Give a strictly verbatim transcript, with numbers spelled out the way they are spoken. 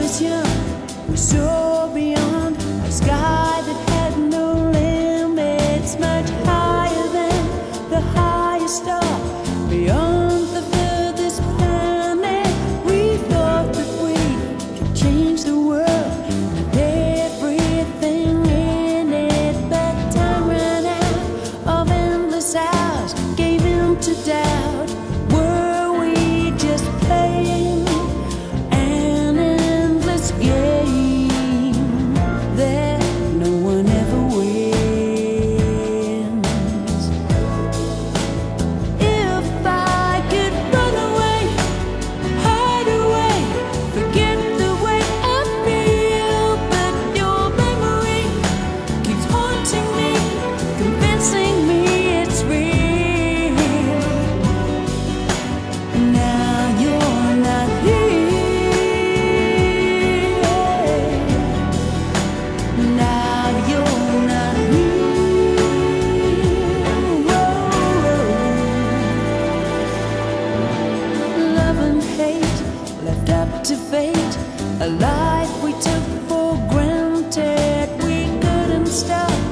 was young, we saw beyond a sky that had no limits, much higher than the highest star, beyond the furthest planet. We thought that we could change the world and everything in it, but time ran out of endless hours, gave in to doubt. Were we just playing an endless game that no one ever wins? If I could run away, hide away, forget the way I feel, but your memory keeps haunting me, convincing me it's real. Now you're not here. Now you're not here. Love and hate left up to fate, a life we took for granted. We couldn't stop